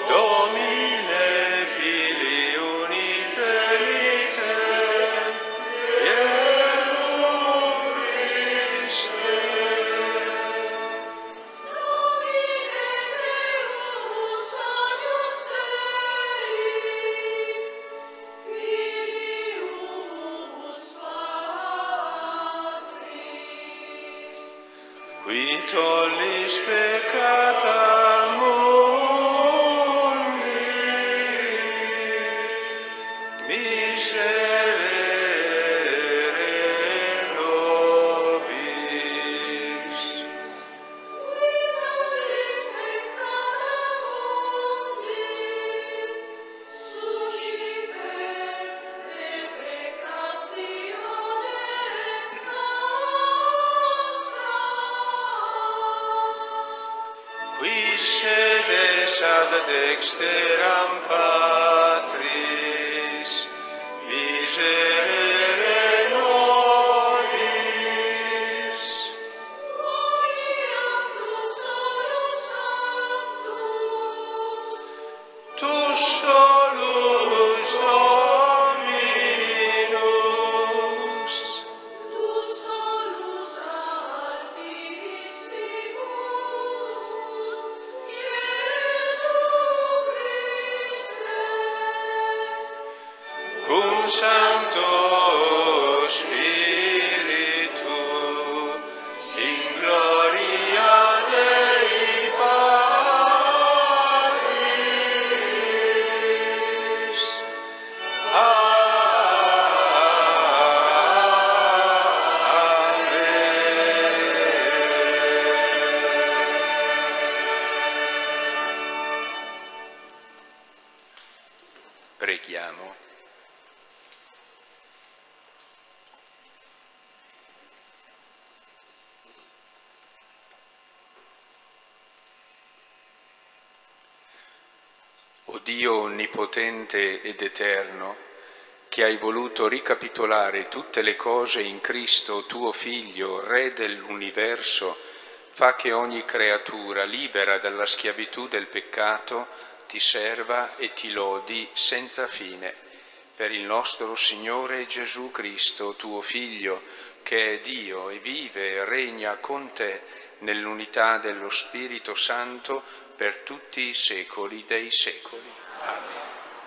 Domine Filii unigenite, Iesu Christe. Domine Deus agnus Dei, Filius Patris, Qui tollis peccata mundi, miserere nobis. qui nollis peccata mundi, suscipe deprecatione nostra. Qui sedes ad dexteram Patris, miserere nobis. Quoniam tu solus sanctus, Tu solus Dominus, tu solus altissimus, Iesu Christe, cum Sancto Spiritu, in gloria Dei Patris. Preghiamo. O Dio onnipotente ed eterno, che hai voluto ricapitolare tutte le cose in Cristo, tuo Figlio, Re dell'universo, fa che ogni creatura, libera dalla schiavitù del peccato, ti serva e ti lodi senza fine. Per il nostro Signore Gesù Cristo, tuo Figlio, che è Dio e vive e regna con te nell'unità dello Spirito Santo per tutti i secoli dei secoli. Amen.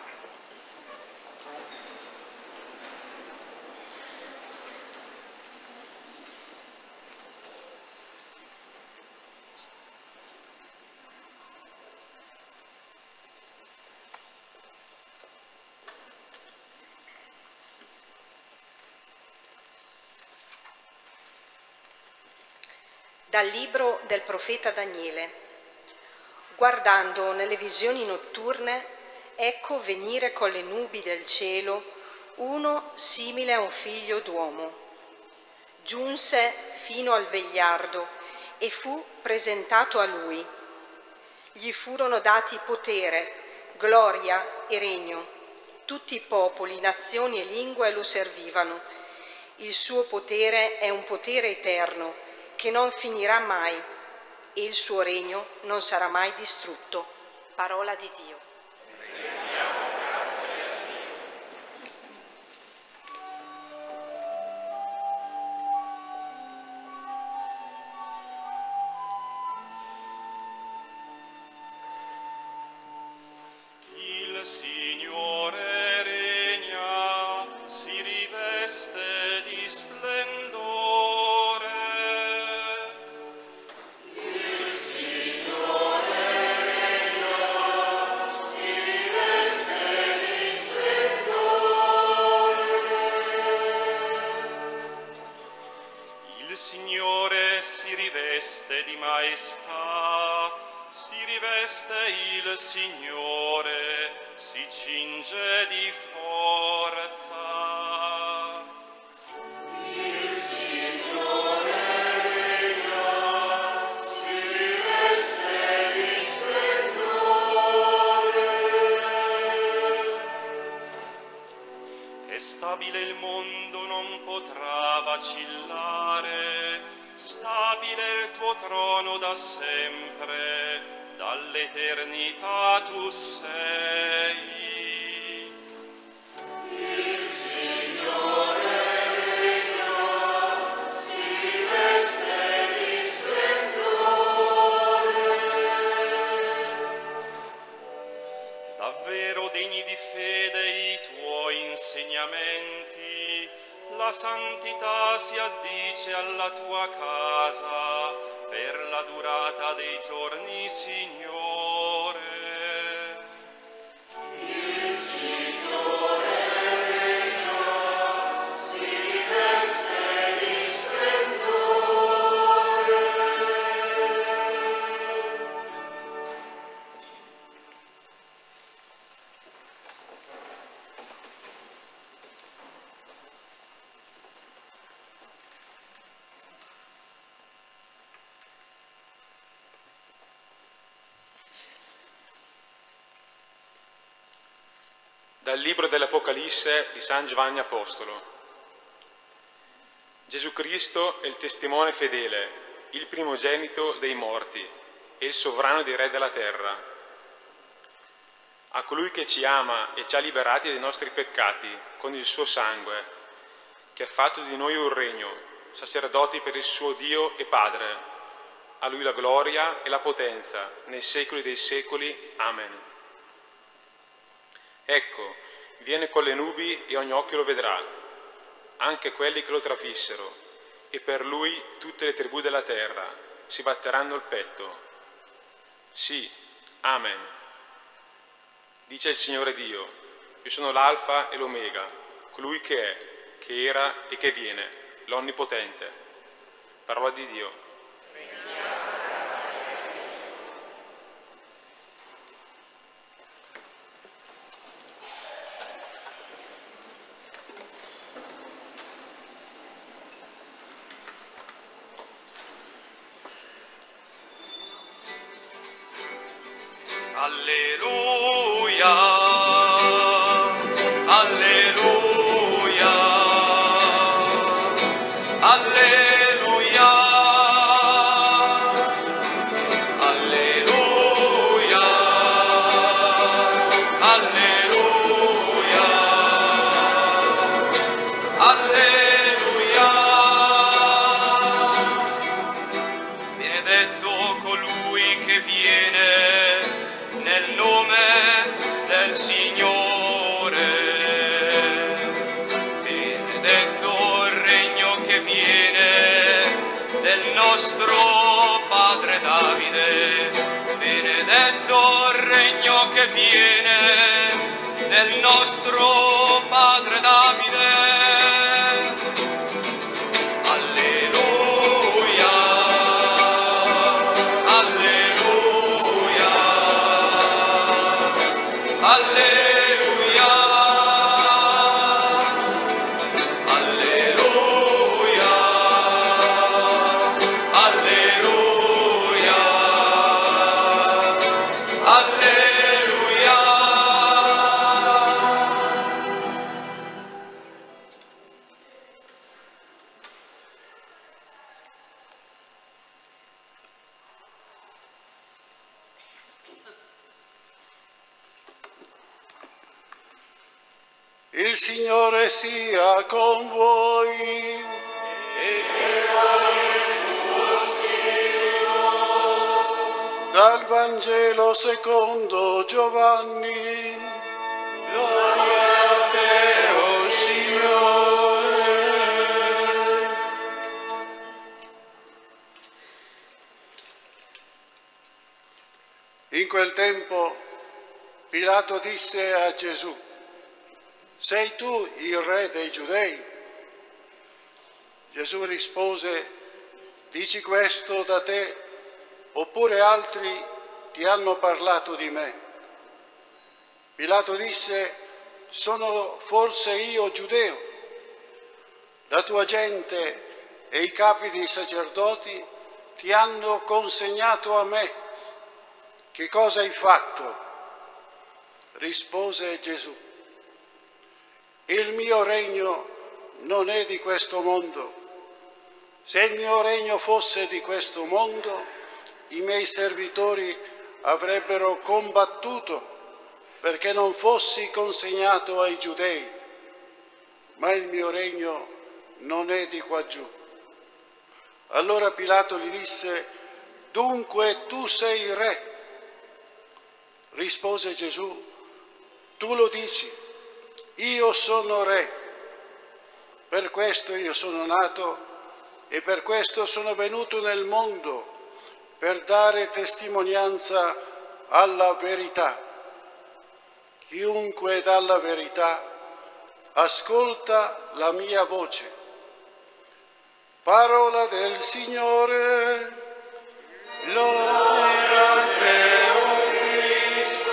Dal libro del profeta Daniele. Guardando nelle visioni notturne, ecco venire con le nubi del cielo uno simile a un figlio d'uomo. Giunse fino al vegliardo e fu presentato a lui. Gli furono dati potere, gloria e regno. Tutti i popoli, nazioni e lingue lo servivano. Il suo potere è un potere eterno che non finirà mai e il suo regno non sarà mai distrutto. Parola di Dio. Il Signore regna, si riveste di splendore. il Signore regna, si riveste di splendore. Il Signore si riveste di maestà, si riveste il Signore, si cinge di forza. Il Signore regna, si riveste di splendore. È stabile il mondo, non potrà vacillare, stabile il tuo trono da sempre, dall'eternità tu sei. Il Signore regna, si veste di splendore. Davvero degni di fede i tuoi insegnamenti, la santità si addice alla tua casa per la durata dei giorni, Signore. Il Signore regna, si veste di splendore. Dal libro dell'Apocalisse di San Giovanni Apostolo. Gesù Cristo è il testimone fedele, il primogenito dei morti e il sovrano dei re della terra. A colui che ci ama e ci ha liberati dai nostri peccati con il suo sangue, che ha fatto di noi un regno, sacerdoti per il suo Dio e Padre, a lui la gloria e la potenza nei secoli dei secoli. Amen. Ecco, viene con le nubi e ogni occhio lo vedrà, anche quelli che lo trafissero, e per lui tutte le tribù della terra si batteranno il petto. Sì, amen. Dice il Signore Dio, io sono l'Alfa e l'Omega, colui che è, che era e che viene, l'Onnipotente. Parola di Dio. Alleluia, alleluia, alleluia, alleluia, alleluia, alleluia. Benedetto colui che viene nel nome del Signore, benedetto il regno che viene del nostro Padre Davide, benedetto il regno che viene del nostro Padre Davide. Il Signore sia con voi. E con il tuo spirito. Dal Vangelo secondo Giovanni. Gloria a te, o Signore. In quel tempo Pilato disse a Gesù: sei tu il re dei Giudei? Gesù rispose: dici questo da te, oppure altri ti hanno parlato di me? Pilato disse: sono forse io giudeo? La tua gente e i capi dei sacerdoti ti hanno consegnato a me. Che cosa hai fatto? Rispose Gesù: il mio regno non è di questo mondo. Se il mio regno fosse di questo mondo, i miei servitori avrebbero combattuto perché non fossi consegnato ai giudei, ma il mio regno non è di qua giù. Allora Pilato gli disse: dunque tu sei re? Rispose Gesù: tu lo dici, io sono re. Per questo io sono nato e per questo sono venuto nel mondo, per dare testimonianza alla verità. Chiunque dà la verità ascolta la mia voce. Parola del Signore. Lode a te, o Cristo.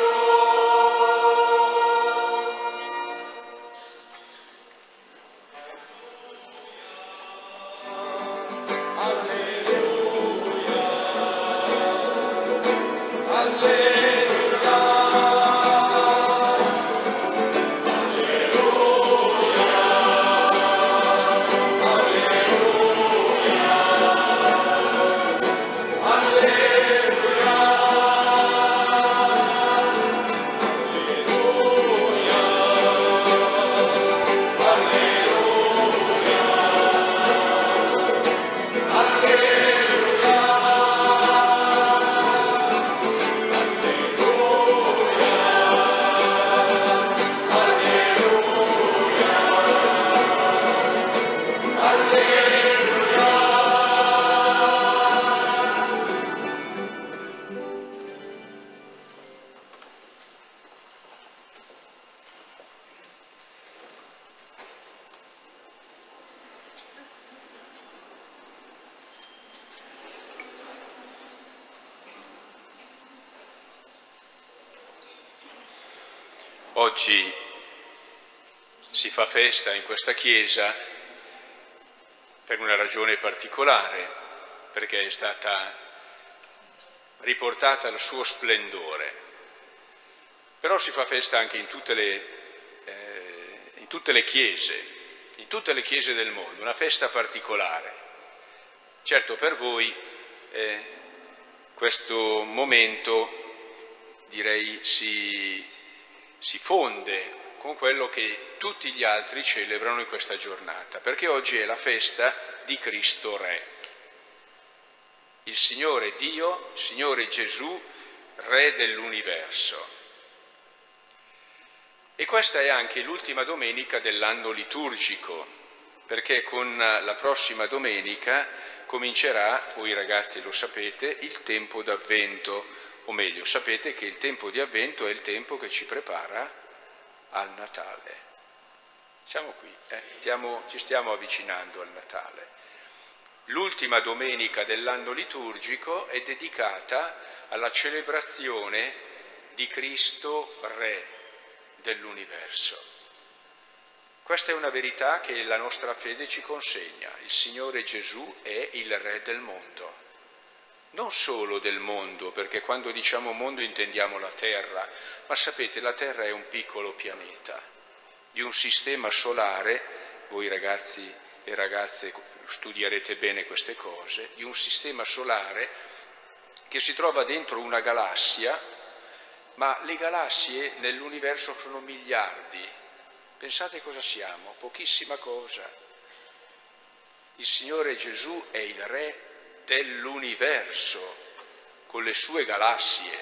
Oggi si fa festa in questa chiesa per una ragione particolare, perché è stata riportata al suo splendore. Però si fa festa anche in tutte le chiese, in tutte le chiese del mondo, una festa particolare. Certo, per voi questo momento, direi, si fonde con quello che tutti gli altri celebrano in questa giornata, perché oggi è la festa di Cristo Re. Il Signore Dio, il Signore Gesù, Re dell'universo. E questa è anche l'ultima domenica dell'anno liturgico, perché con la prossima domenica comincerà, voi ragazzi lo sapete, il tempo d'Avvento. O meglio, sapete che il tempo di Avvento è il tempo che ci prepara al Natale. Siamo qui, ci stiamo avvicinando al Natale. L'ultima domenica dell'anno liturgico è dedicata alla celebrazione di Cristo Re dell'universo. Questa è una verità che la nostra fede ci consegna. Il Signore Gesù è il Re del mondo. Non solo del mondo, perché quando diciamo mondo intendiamo la Terra, ma sapete, la Terra è un piccolo pianeta di un sistema solare, voi ragazzi e ragazze studierete bene queste cose, di un sistema solare che si trova dentro una galassia, ma le galassie nell'universo sono miliardi. Pensate cosa siamo, pochissima cosa. Il Signore Gesù è il Re dell'universo, con le sue galassie.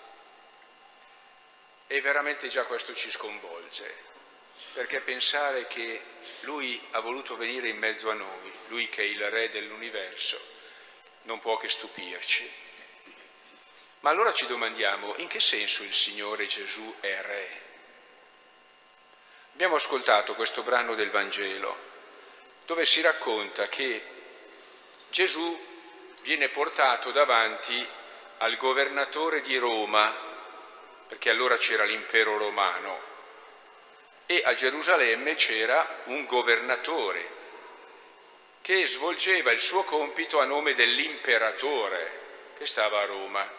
E veramente già questo ci sconvolge, perché pensare che Lui ha voluto venire in mezzo a noi, Lui che è il Re dell'universo, non può che stupirci. Ma allora ci domandiamo, in che senso il Signore Gesù è Re? Abbiamo ascoltato questo brano del Vangelo, dove si racconta che Gesù viene portato davanti al governatore di Roma, perché allora c'era l'impero romano, e a Gerusalemme c'era un governatore che svolgeva il suo compito a nome dell'imperatore che stava a Roma.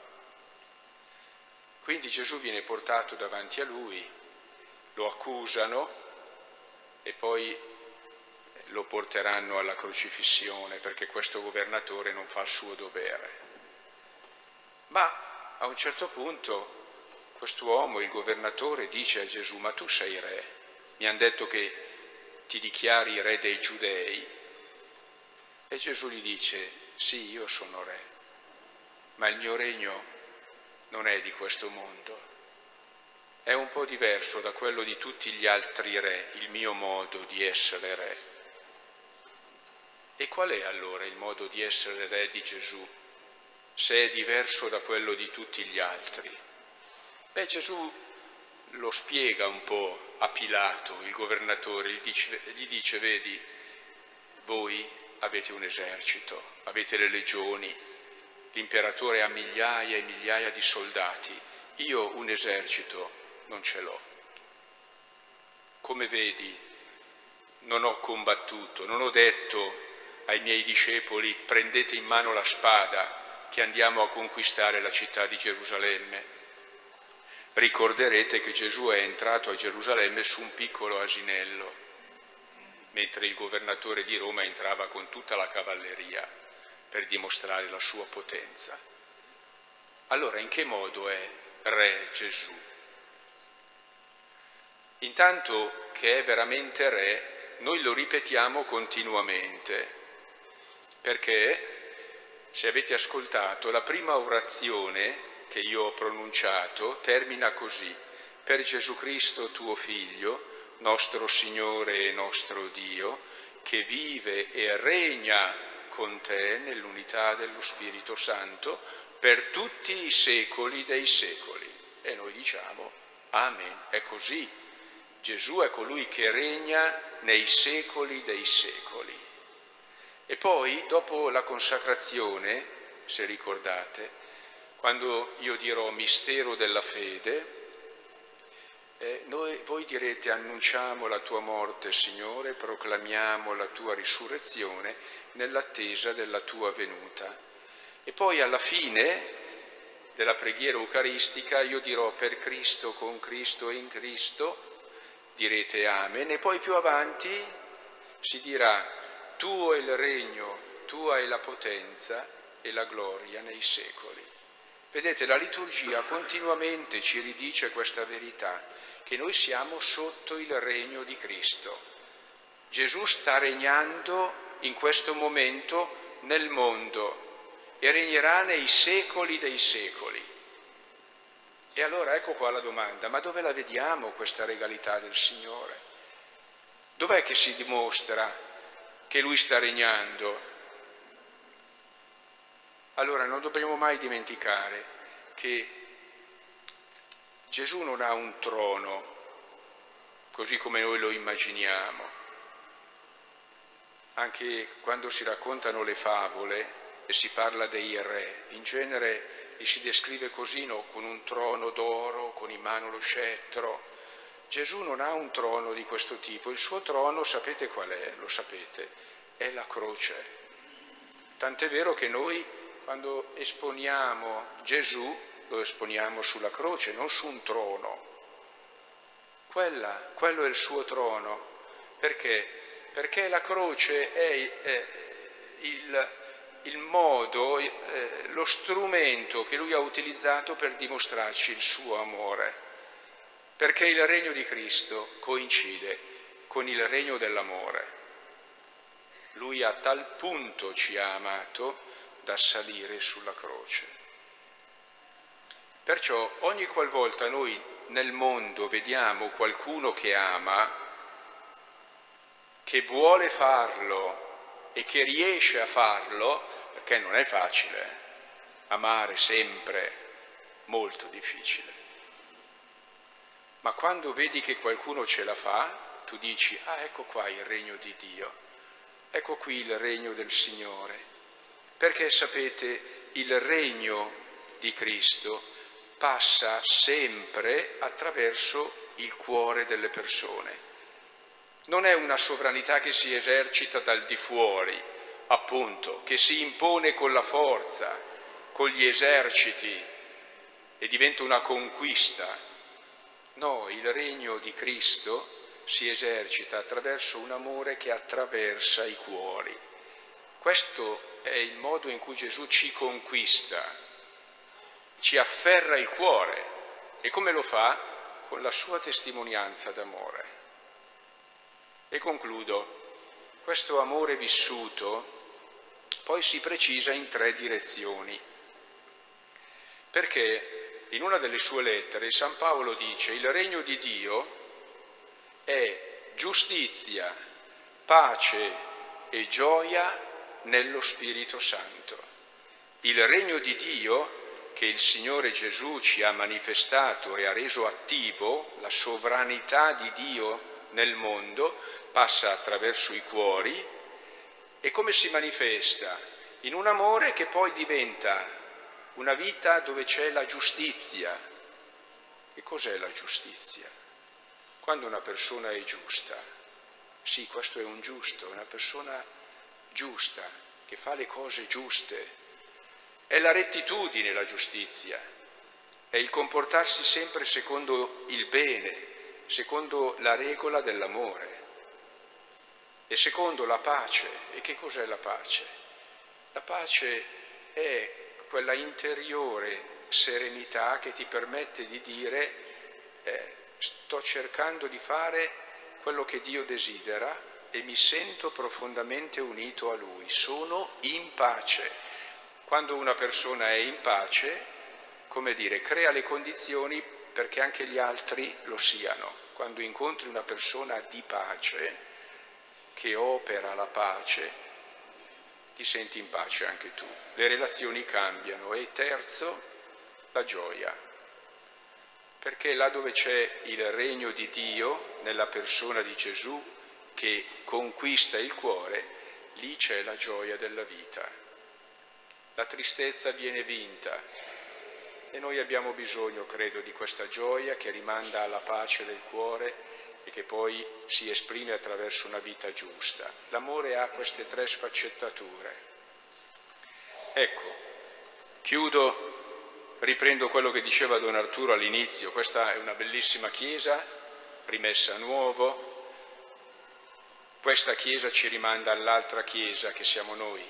Quindi Gesù viene portato davanti a lui, lo accusano e poi lo porteranno alla crocifissione perché questo governatore non fa il suo dovere. Ma a un certo punto quest'uomo, il governatore, dice a Gesù: ma tu sei re, mi hanno detto che ti dichiari re dei Giudei. E Gesù gli dice: sì, io sono re, ma il mio regno non è di questo mondo, è un po' diverso da quello di tutti gli altri re, il mio modo di essere re. E qual è allora il modo di essere re di Gesù, se è diverso da quello di tutti gli altri? Beh, Gesù lo spiega un po' a Pilato, il governatore, gli dice: vedi, voi avete un esercito, avete le legioni, l'imperatore ha migliaia e migliaia di soldati, io un esercito non ce l'ho. Come vedi, non ho combattuto, non ho detto ai miei discepoli: prendete in mano la spada che andiamo a conquistare la città di Gerusalemme. Ricorderete che Gesù è entrato a Gerusalemme su un piccolo asinello, mentre il governatore di Roma entrava con tutta la cavalleria per dimostrare la sua potenza. Allora, in che modo è re Gesù? Intanto che è veramente re, noi lo ripetiamo continuamente, perché, se avete ascoltato, la prima orazione che io ho pronunciato termina così: per Gesù Cristo tuo Figlio, nostro Signore e nostro Dio, che vive e regna con te nell'unità dello Spirito Santo per tutti i secoli dei secoli. E noi diciamo Amen, è così. Gesù è colui che regna nei secoli dei secoli. E poi, dopo la consacrazione, se ricordate, quando io dirò mistero della fede, voi direte: annunciamo la tua morte, Signore, proclamiamo la tua risurrezione nell'attesa della tua venuta. E poi alla fine della preghiera eucaristica io dirò: per Cristo, con Cristo e in Cristo, direte Amen. E poi più avanti si dirà: tuo è il regno, tua è la potenza e la gloria nei secoli. Vedete, la liturgia continuamente ci ridice questa verità, che noi siamo sotto il regno di Cristo. Gesù sta regnando in questo momento nel mondo e regnerà nei secoli dei secoli. E allora ecco qua la domanda: ma dove la vediamo questa regalità del Signore? Dov'è che si dimostra che Lui sta regnando? Allora, non dobbiamo mai dimenticare che Gesù non ha un trono, così come noi lo immaginiamo. Anche quando si raccontano le favole e si parla dei re, in genere li si descrive così, no? Con un trono d'oro, con in mano lo scettro. Gesù non ha un trono di questo tipo. Il suo trono, sapete qual è? Lo sapete? È la croce. Tant'è vero che noi, quando esponiamo Gesù, lo esponiamo sulla croce, non su un trono. Quello è il suo trono. Perché? Perché la croce è il modo, lo strumento che Lui ha utilizzato per dimostrarci il suo amore. Perché il regno di Cristo coincide con il regno dell'amore. Lui a tal punto ci ha amato da salire sulla croce. Perciò ogni qualvolta noi nel mondo vediamo qualcuno che ama, che vuole farlo e che riesce a farlo, perché non è facile, amare sempre, molto difficile. Ma quando vedi che qualcuno ce la fa, tu dici: ah, ecco qua il regno di Dio, ecco qui il regno del Signore. Perché sapete, il regno di Cristo passa sempre attraverso il cuore delle persone. Non è una sovranità che si esercita dal di fuori, appunto, che si impone con la forza, con gli eserciti e diventa una conquista. No, il regno di Cristo si esercita attraverso un amore che attraversa i cuori. Questo è il modo in cui Gesù ci conquista. ci afferra il cuore. E come lo fa? Con la sua testimonianza d'amore. E concludo, questo amore vissuto poi si precisa in 3 direzioni, perché in una delle sue lettere San Paolo dice: il regno di Dio è giustizia, pace e gioia nello Spirito Santo. Il regno di Dio che il Signore Gesù ci ha manifestato e ha reso attivo, la sovranità di Dio nel mondo, passa attraverso i cuori. E come si manifesta? In un amore che poi diventa una vita dove c'è la giustizia. E cos'è la giustizia? Quando una persona è giusta, sì, questo è un giusto, una persona giusta, che fa le cose giuste. È la rettitudine la giustizia, è il comportarsi sempre secondo il bene, secondo la regola dell'amore. E secondo la pace. E che cos'è la pace? La pace è quella interiore serenità che ti permette di dire sto cercando di fare quello che Dio desidera e mi sento profondamente unito a Lui, sono in pace. Quando una persona è in pace, come dire, crea le condizioni perché anche gli altri lo siano. Quando incontri una persona di pace, che opera la pace, ti senti in pace anche tu. Le relazioni cambiano. E terzo, la gioia. Perché là dove c'è il regno di Dio, nella persona di Gesù, che conquista il cuore, lì c'è la gioia della vita. La tristezza viene vinta e noi abbiamo bisogno, credo, di questa gioia che rimanda alla pace del cuore e che poi si esprime attraverso una vita giusta. L'amore ha queste 3 sfaccettature. Ecco, chiudo, riprendo quello che diceva Don Arturo all'inizio. Questa è una bellissima chiesa, rimessa a nuovo. Questa chiesa ci rimanda all'altra chiesa che siamo noi.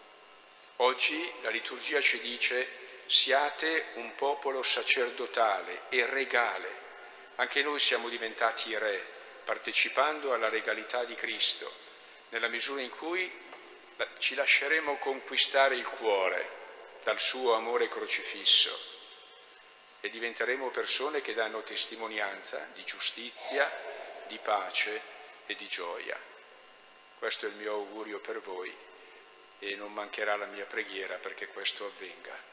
Oggi la liturgia ci dice: siate un popolo sacerdotale e regale. Anche noi siamo diventati re, partecipando alla regalità di Cristo, nella misura in cui ci lasceremo conquistare il cuore dal suo amore crocifisso e diventeremo persone che danno testimonianza di giustizia, di pace e di gioia. Questo è il mio augurio per voi e non mancherà la mia preghiera perché questo avvenga.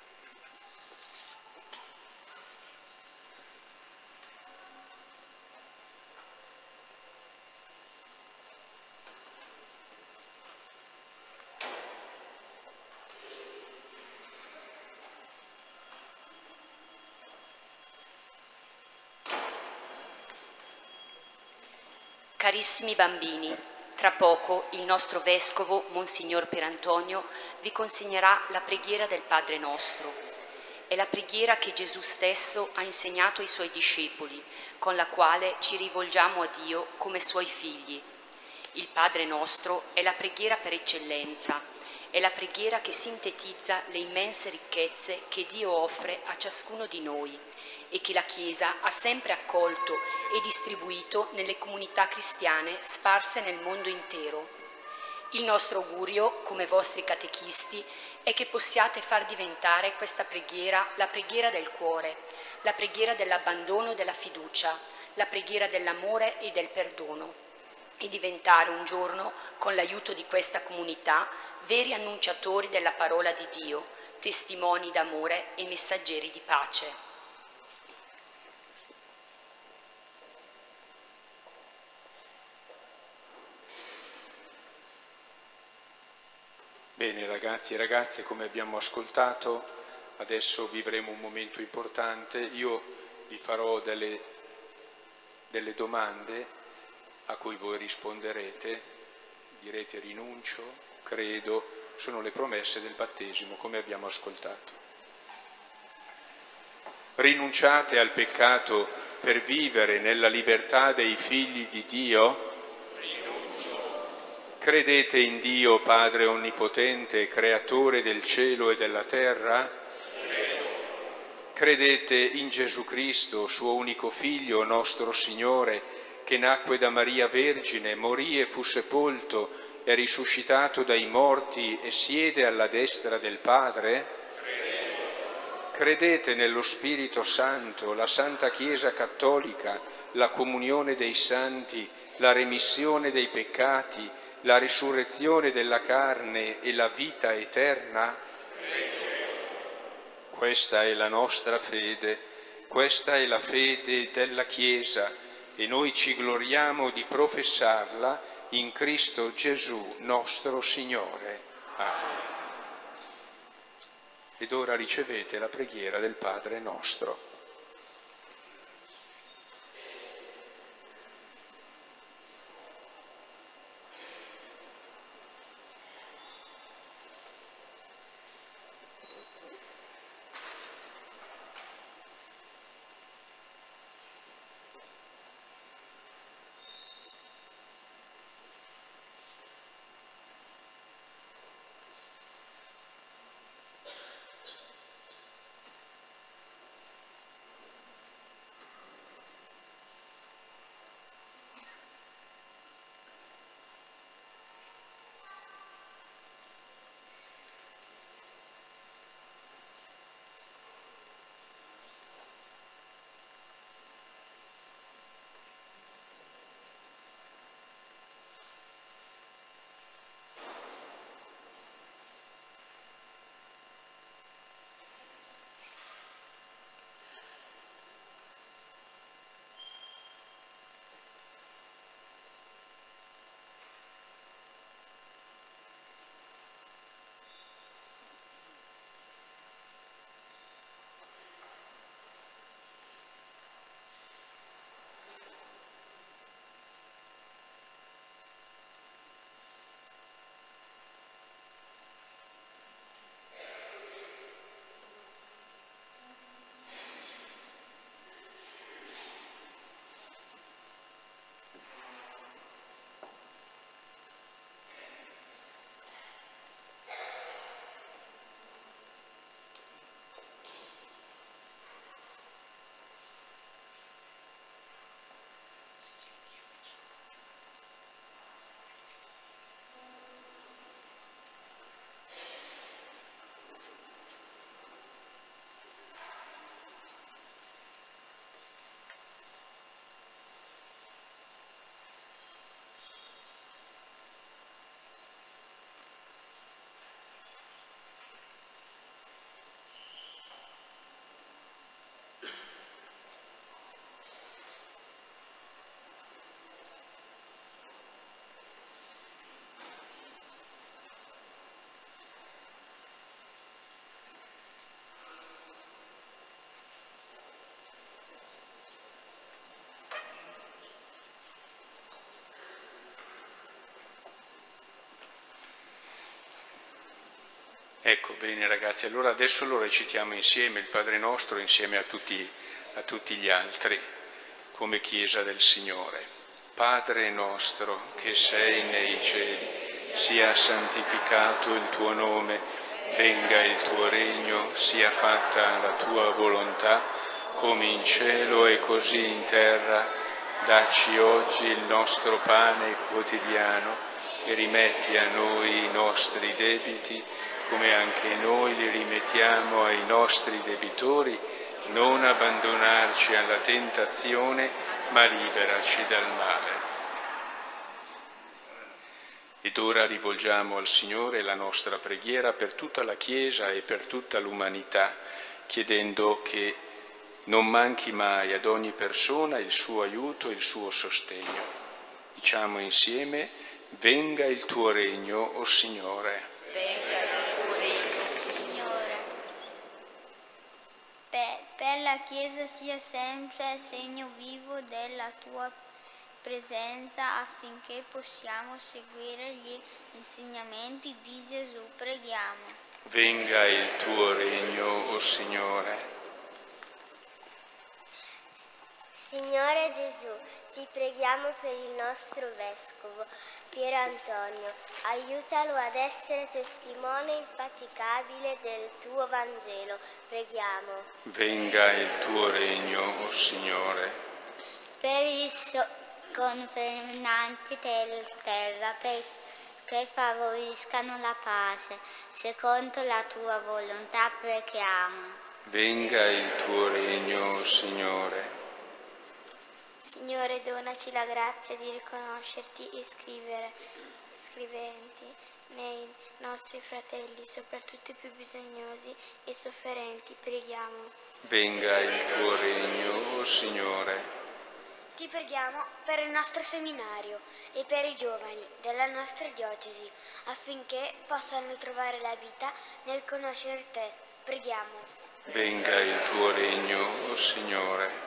Carissimi bambini, tra poco il nostro Vescovo, Monsignor Pierantonio, vi consegnerà la preghiera del Padre Nostro. È la preghiera che Gesù stesso ha insegnato ai Suoi discepoli, con la quale ci rivolgiamo a Dio come Suoi figli. Il Padre Nostro è la preghiera per eccellenza, è la preghiera che sintetizza le immense ricchezze che Dio offre a ciascuno di noi e che la Chiesa ha sempre accolto e distribuito nelle comunità cristiane sparse nel mondo intero. Il nostro augurio, come vostri catechisti, è che possiate far diventare questa preghiera la preghiera del cuore, la preghiera dell'abbandono e della fiducia, la preghiera dell'amore e del perdono, e diventare un giorno, con l'aiuto di questa comunità, veri annunciatori della parola di Dio, testimoni d'amore e messaggeri di pace. Bene ragazzi e ragazze, come abbiamo ascoltato, adesso vivremo un momento importante. Io vi farò delle domande a cui voi risponderete, direte rinuncio, credo, sono le promesse del battesimo, come abbiamo ascoltato. Rinunciate al peccato per vivere nella libertà dei figli di Dio? Credete in Dio Padre Onnipotente, Creatore del cielo e della terra? Credo. Credete in Gesù Cristo, suo unico Figlio, nostro Signore, che nacque da Maria Vergine, morì e fu sepolto, è risuscitato dai morti e siede alla destra del Padre? Credete nello Spirito Santo, la Santa Chiesa Cattolica, la comunione dei santi, la remissione dei peccati, la risurrezione della carne e la vita eterna? Questa è la nostra fede, questa è la fede della Chiesa e noi ci gloriamo di professarla in Cristo Gesù nostro Signore. Amen. Ed ora ricevete la preghiera del Padre nostro. Ecco, bene ragazzi, allora adesso lo recitiamo insieme, il Padre nostro, insieme a tutti gli altri, come Chiesa del Signore. Padre nostro che sei nei cieli, sia santificato il tuo nome, venga il tuo regno, sia fatta la tua volontà, come in cielo e così in terra. Dacci oggi il nostro pane quotidiano e rimetti a noi i nostri debiti, come anche noi li rimettiamo ai nostri debitori, non abbandonarci alla tentazione, ma liberaci dal male. Ed ora rivolgiamo al Signore la nostra preghiera per tutta la Chiesa e per tutta l'umanità, chiedendo che non manchi mai ad ogni persona il suo aiuto e il suo sostegno. Diciamo insieme: venga il tuo regno, o Signore. Venga il tuo regno, Signore. Per la Chiesa sia sempre segno vivo della tua presenza, affinché possiamo seguire gli insegnamenti di Gesù. Preghiamo. Venga il tuo regno, o Signore. Signore Gesù, ti preghiamo per il nostro Vescovo, Pier Antonio, aiutalo ad essere testimone infaticabile del tuo Vangelo. Preghiamo. Venga il tuo regno, o Signore. Per i governanti della terra, che favoriscano la pace, secondo la tua volontà preghiamo. Venga il tuo regno, o Signore. Signore, donaci la grazia di riconoscerti e scriventi nei nostri fratelli, soprattutto i più bisognosi e sofferenti. Preghiamo. Venga il tuo regno, o Signore. Ti preghiamo per il nostro seminario e per i giovani della nostra diocesi, affinché possano trovare la vita nel conoscere te. Preghiamo. Venga il tuo regno, o Signore.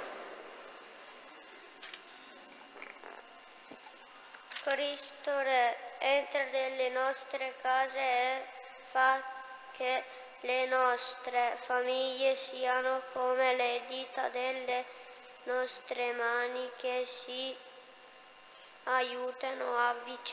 Cristo Re, entra nelle nostre case e fa che le nostre famiglie siano come le dita delle nostre mani che si aiutano a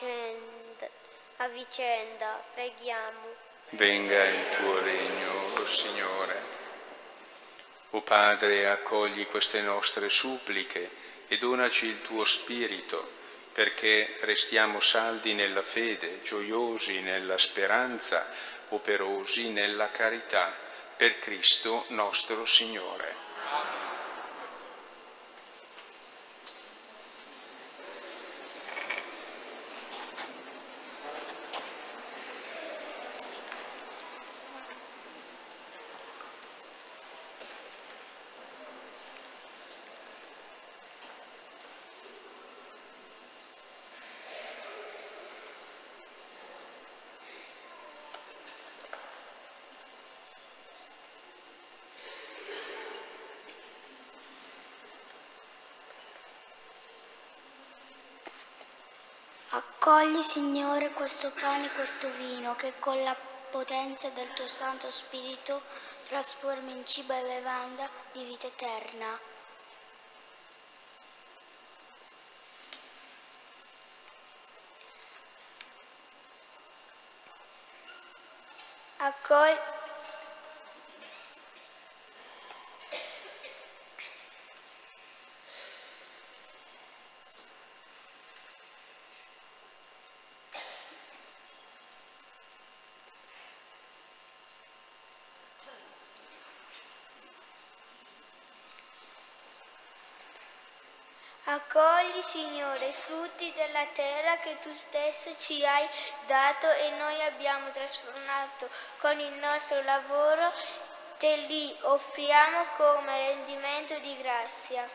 vicenda. Preghiamo. Venga il tuo regno, o Signore. O Padre, accogli queste nostre suppliche e donaci il tuo Spirito, perché restiamo saldi nella fede, gioiosi nella speranza, operosi nella carità, per Cristo nostro Signore. Accogli, Signore, questo pane e questo vino, che con la potenza del tuo Santo Spirito trasformi in cibo e bevanda di vita eterna. Accogli. Accogli, Signore, i frutti della terra che tu stesso ci hai dato e noi abbiamo trasformato con il nostro lavoro, te li offriamo come rendimento di grazia.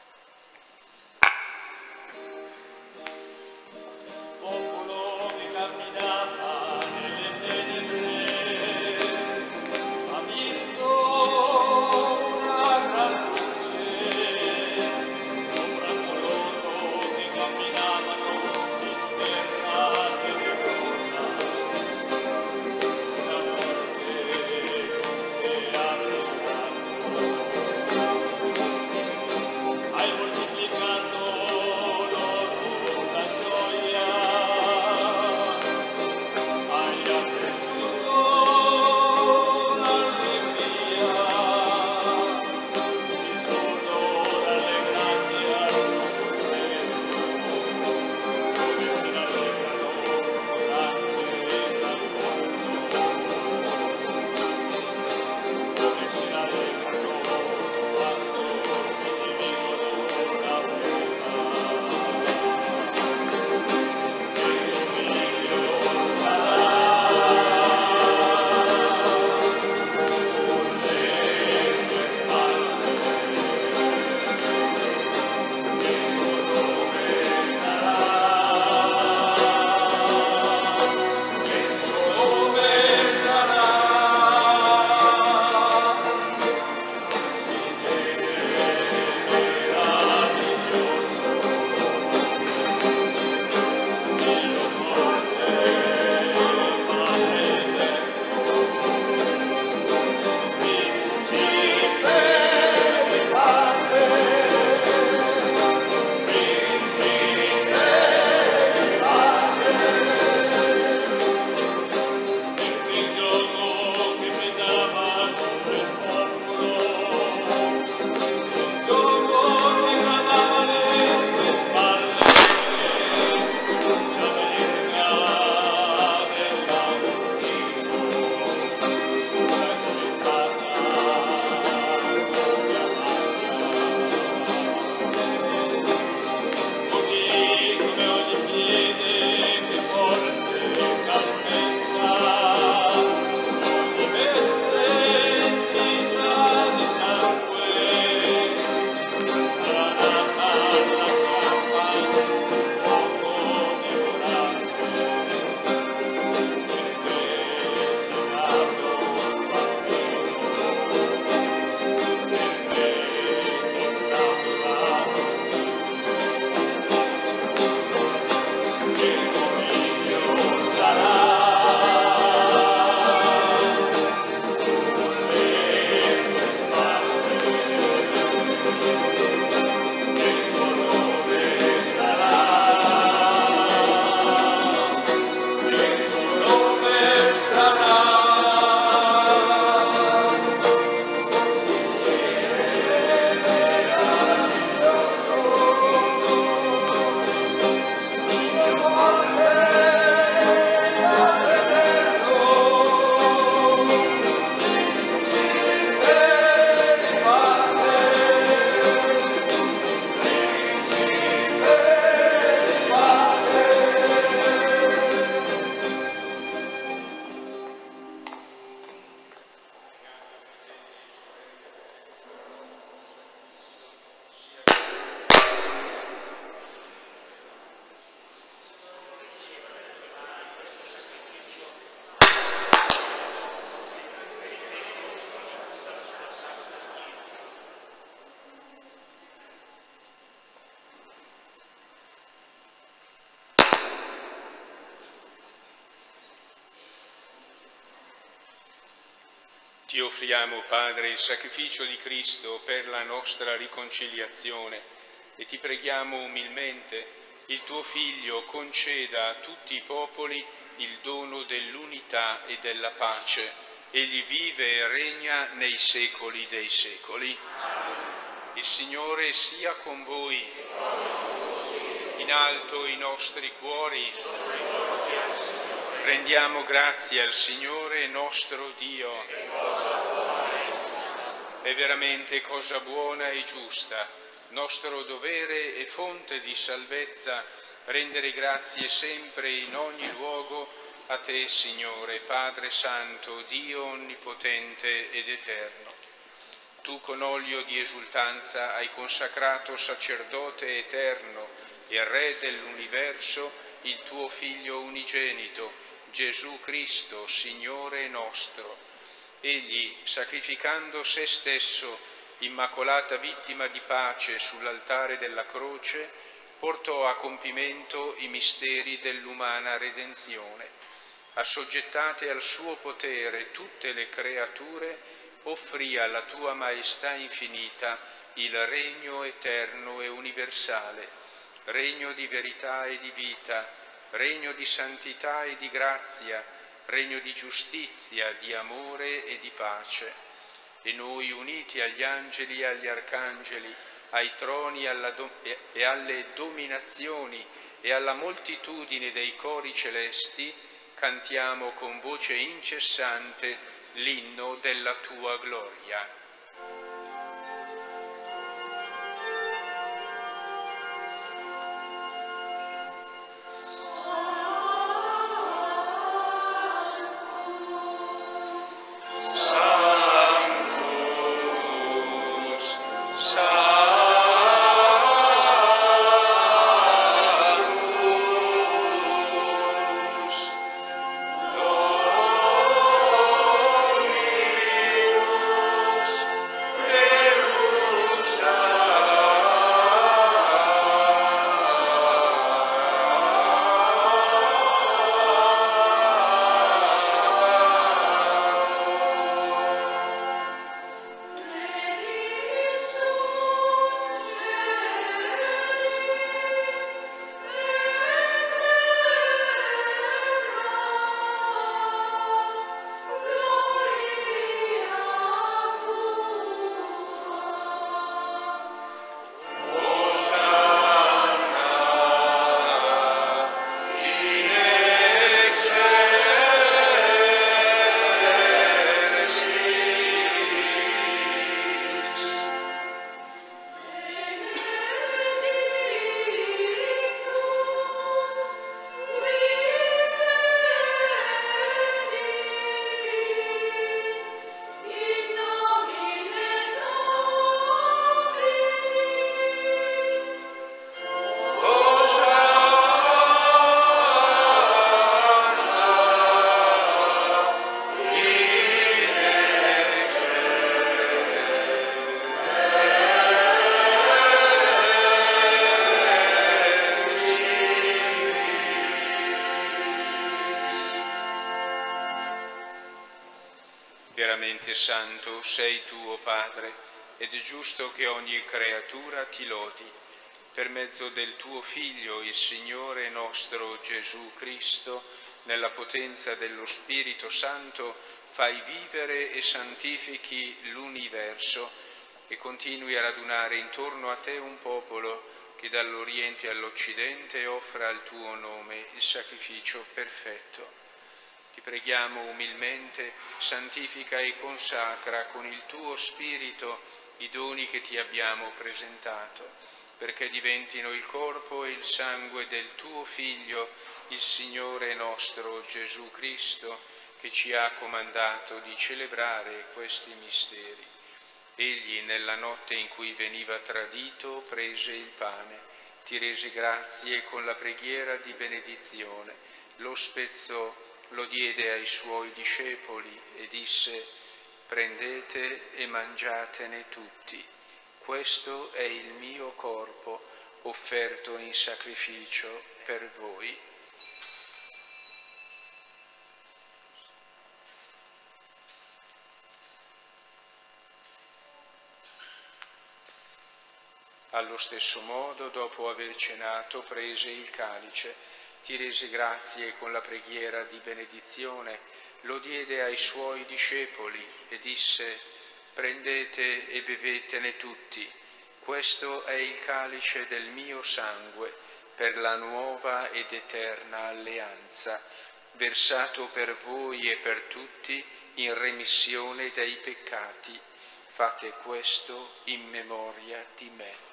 Popolo che camminava nelle tenebre, ha visto una gran luce sopra coloro che camminavano in terra tenebrosa. La morte si è avvicinato. Ti offriamo, Padre, il sacrificio di Cristo per la nostra riconciliazione e ti preghiamo umilmente il tuo Figlio conceda a tutti i popoli il dono dell'unità e della pace. Egli vive e regna nei secoli dei secoli. Il Signore sia con voi. In alto i nostri cuori. Rendiamo grazie al Signore nostro Dio. È veramente cosa buona e giusta, nostro dovere e fonte di salvezza, rendere grazie sempre in ogni luogo a te, Signore, Padre Santo, Dio Onnipotente ed Eterno. Tu con olio di esultanza hai consacrato sacerdote eterno e Re dell'universo il tuo Figlio unigenito, Gesù Cristo, Signore nostro. Egli, sacrificando se stesso, immacolata vittima di pace sull'altare della croce, portò a compimento i misteri dell'umana redenzione. Assoggettate al suo potere tutte le creature, offrì alla tua maestà infinita il regno eterno e universale, regno di verità e di vita, regno di santità e di grazia, regno di giustizia, di amore e di pace. E noi, uniti agli angeli e agli arcangeli, ai troni e alle dominazioni e alla moltitudine dei cori celesti, cantiamo con voce incessante l'inno della tua gloria. Veramente santo sei tu, o Padre, ed è giusto che ogni creatura ti lodi. Per mezzo del tuo Figlio, il Signore nostro Gesù Cristo, nella potenza dello Spirito Santo, fai vivere e santifichi l'universo e continui a radunare intorno a te un popolo che dall'Oriente all'Occidente offra al tuo nome il sacrificio perfetto. Ti preghiamo umilmente, santifica e consacra con il tuo Spirito i doni che ti abbiamo presentato, perché diventino il corpo e il sangue del tuo Figlio, il Signore nostro Gesù Cristo, che ci ha comandato di celebrare questi misteri. Egli, nella notte in cui veniva tradito, prese il pane, ti rese grazie e con la preghiera di benedizione lo spezzò, lo diede ai suoi discepoli e disse: prendete e mangiatene tutti, questo è il mio corpo offerto in sacrificio per voi. Allo stesso modo, dopo aver cenato, prese il calice, ti rese grazie con la preghiera di benedizione, lo diede ai suoi discepoli e disse: prendete e bevetene tutti, questo è il calice del mio sangue per la nuova ed eterna alleanza, versato per voi e per tutti in remissione dei peccati. Fate questo in memoria di me.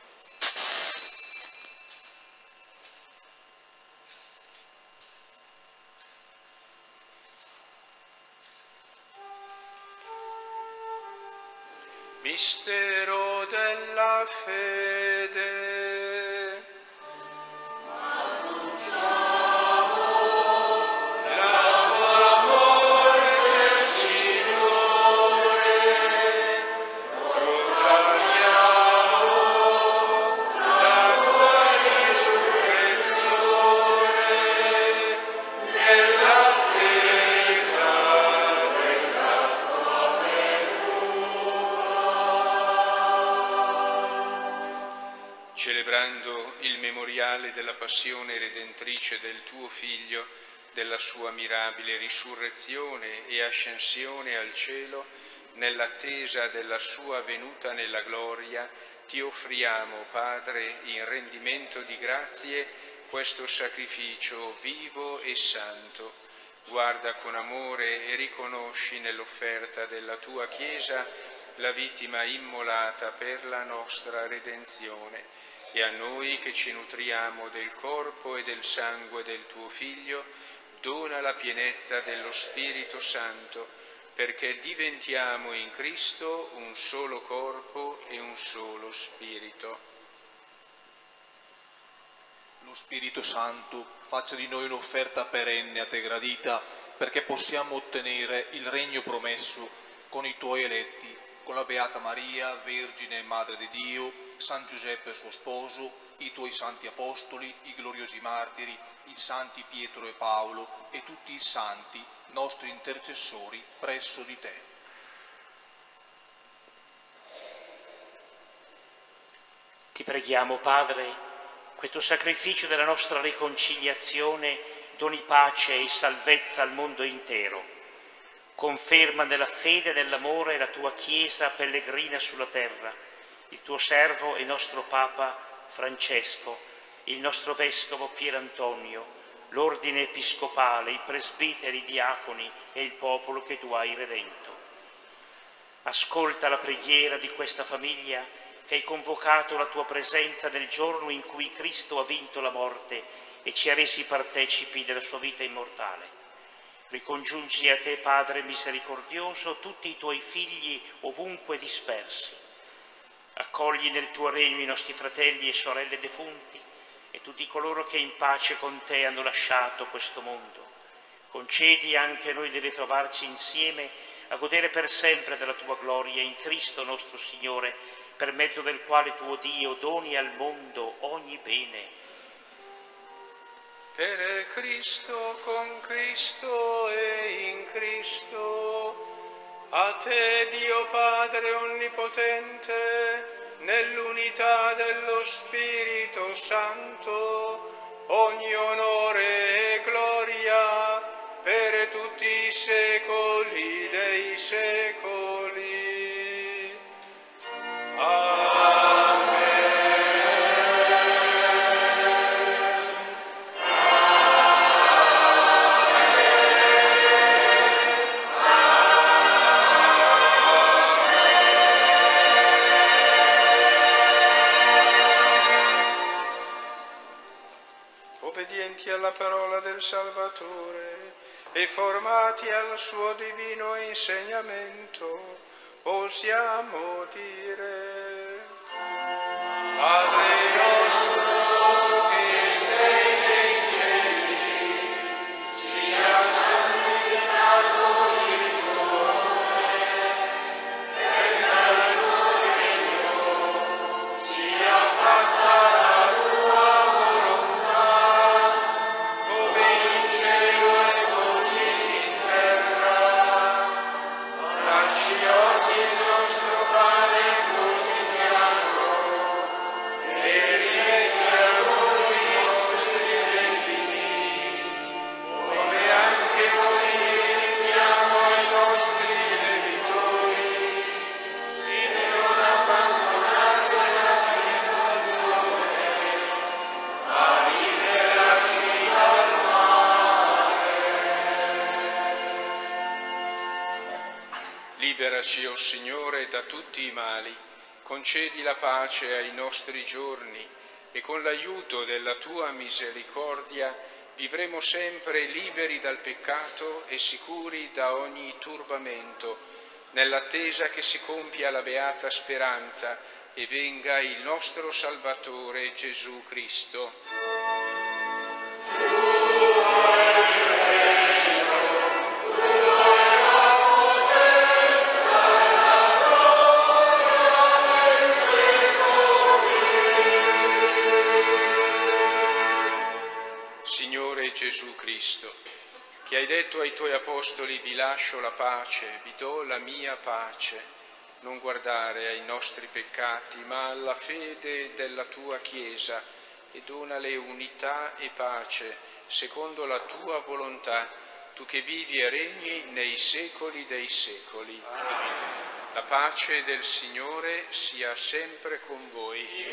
Mistero della fede. Annunciamo la tua morte, Signore, proclamiamo la tua risurrezione nell'attesa della tua celebrando il memoriale della passione redentrice del tuo Figlio, della sua mirabile risurrezione e ascensione al cielo, nell'attesa della sua venuta nella gloria, ti offriamo, Padre, in rendimento di grazie, questo sacrificio vivo e santo. Guarda con amore e riconosci nell'offerta della tua Chiesa la vittima immolata per la nostra redenzione. E a noi che ci nutriamo del corpo e del sangue del tuo Figlio, dona la pienezza dello Spirito Santo, perché diventiamo in Cristo un solo corpo e un solo Spirito. Lo Spirito Santo faccia di noi un'offerta perenne a te gradita, perché possiamo ottenere il regno promesso con i tuoi eletti, con la Beata Maria, Vergine e Madre di Dio, San Giuseppe suo sposo, i tuoi santi apostoli, i gloriosi martiri, i santi Pietro e Paolo e tutti i santi, nostri intercessori presso di te. Ti preghiamo, Padre, questo sacrificio della nostra riconciliazione doni pace e salvezza al mondo intero. Conferma nella fede e nell'amore la tua Chiesa pellegrina sulla terra, il tuo servo e nostro Papa Francesco, il nostro Vescovo Pierantonio, l'ordine episcopale, i presbiteri, i diaconi e il popolo che tu hai redento. Ascolta la preghiera di questa famiglia che hai convocato la tua presenza nel giorno in cui Cristo ha vinto la morte e ci ha resi partecipi della sua vita immortale. Ricongiungi a te, Padre misericordioso, tutti i tuoi figli ovunque dispersi. Accogli nel tuo regno i nostri fratelli e sorelle defunti e tutti coloro che in pace con te hanno lasciato questo mondo. Concedi anche a noi di ritrovarci insieme a godere per sempre della tua gloria in Cristo nostro Signore, per mezzo del quale tuo Dio doni al mondo ogni bene. Per Cristo, con Cristo e in Cristo, a te, Dio Padre Onnipotente, nell'unità dello Spirito Santo, ogni onore e gloria per tutti i secoli dei secoli. Amen. Obbedienti alla parola del Salvatore e formati al suo divino insegnamento, osiamo dire: Padre nostro che sei nei cieli, sia santificato il tuo nome, venga il tuo regno, sia fatta la tua volontà, come in cielo e così in terra. Dacci oggi il nostro pane quotidiano e liberaci, o Signore, da tutti i mali, concedi la pace ai nostri giorni e con l'aiuto della tua misericordia vivremo sempre liberi dal peccato e sicuri da ogni turbamento, nell'attesa che si compia la beata speranza e venga il nostro Salvatore Gesù Cristo. Signore Gesù Cristo, che hai detto ai tuoi apostoli: vi lascio la pace, vi do la mia pace, non guardare ai nostri peccati, ma alla fede della tua Chiesa, e donale unità e pace, secondo la tua volontà, tu che vivi e regni nei secoli dei secoli. Amen. La pace del Signore sia sempre con voi.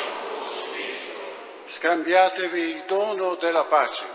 Scambiatevi il dono della pace.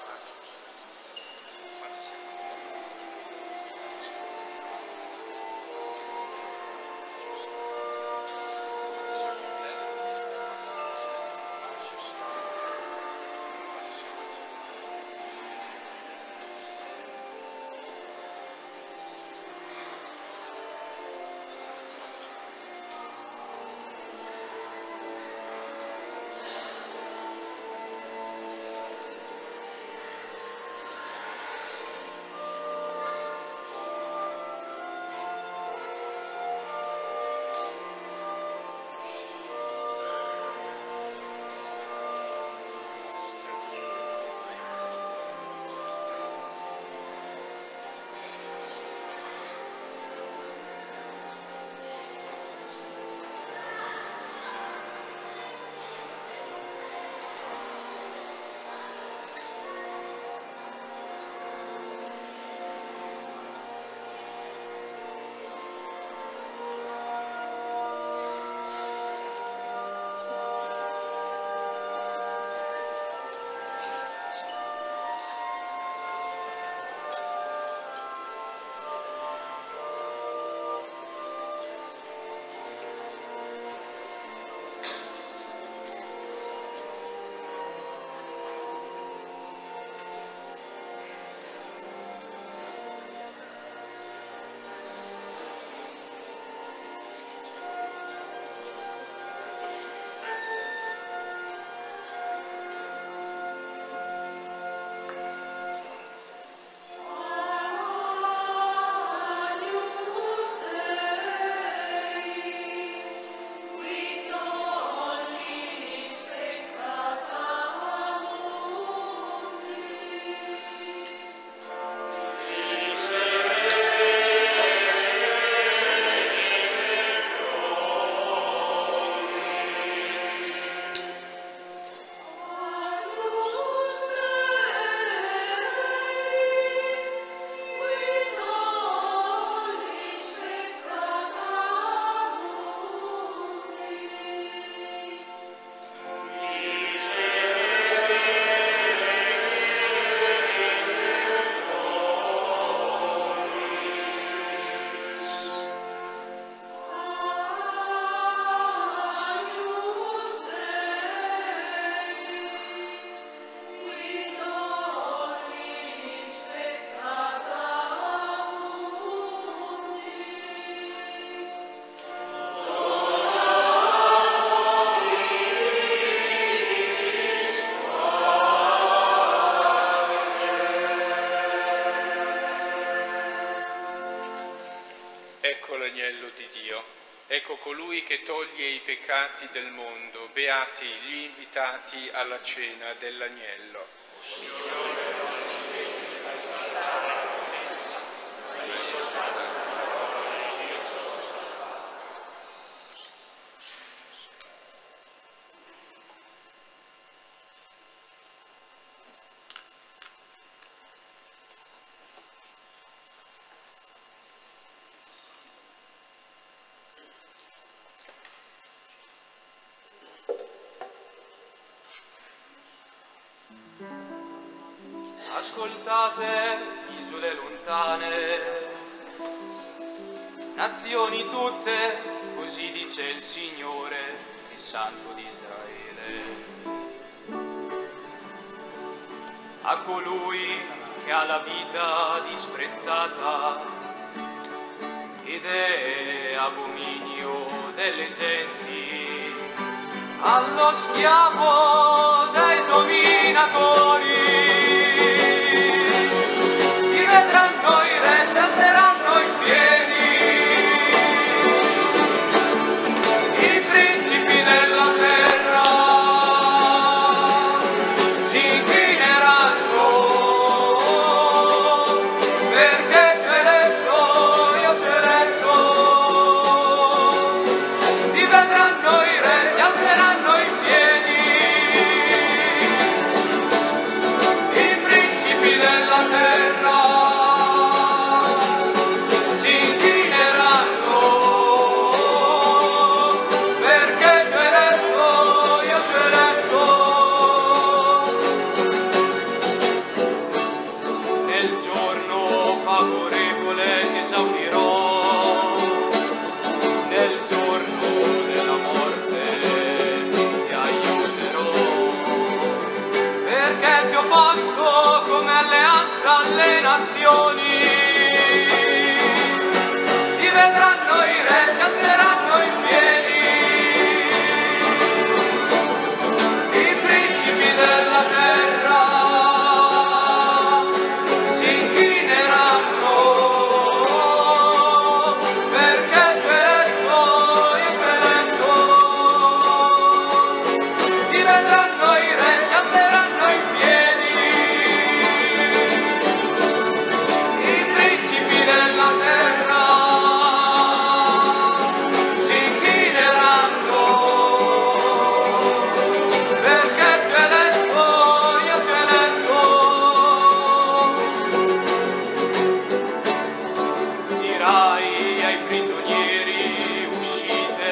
Ecco l'agnello di Dio, ecco colui che toglie i peccati del mondo, beati gli invitati alla cena dell'agnello. Ascoltate, isole lontane, nazioni tutte, così dice il Signore, il Santo di Israele. A colui che ha la vita disprezzata ed è abominio delle genti, allo schiavo dei dominatori, ti vedranno i re, si alzeranno in piedi, i principi della terra si inchineranno, perché tu hai eletto, io ti ho eletto, ti vedranno i re, si alzeranno in piedi, i principi della terra si inchineranno, perché tu hai eletto, io ti ho eletto. Nel giorno favorevole ti esaudirò, nel giorno della morte ti aiuterò, perché ti ho posto come alleanza alle nazioni, ti vedranno i re, si alzeranno in piedi, i principi della terra si inchineranno, perché tu hai eletto, io ti ho eletto, ti vedranno i re, si alzeranno in piedi, i principi della terra si inchineranno, perché tu hai eletto, io ti ho eletto. Dirai ai prigionieri uscite,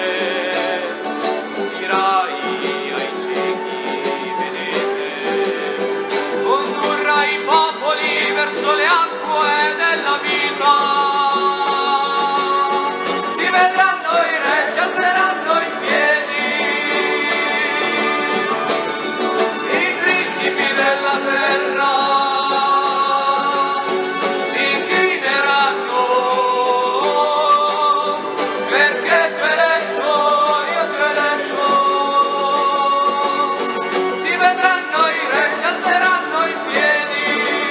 dirai ai ciechi vedete, condurrai i popoli verso le acque della vita, ti vedranno i re, si alzeranno in piedi, i principi della terra si inchineranno, perché tu hai eletto, io ti ho eletto, ti vedranno i re, si alzeranno in piedi,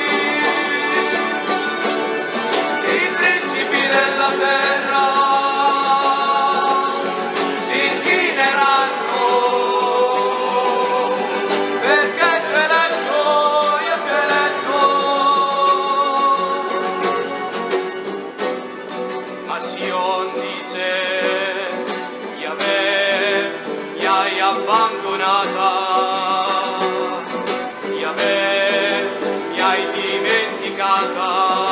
i principi della terra si inchineranno, perché tu hai eletto, io ti ho eletto. Ma Sion dice, Yahweh, mi hai abbandonata, Yahweh, mi hai dimenticata,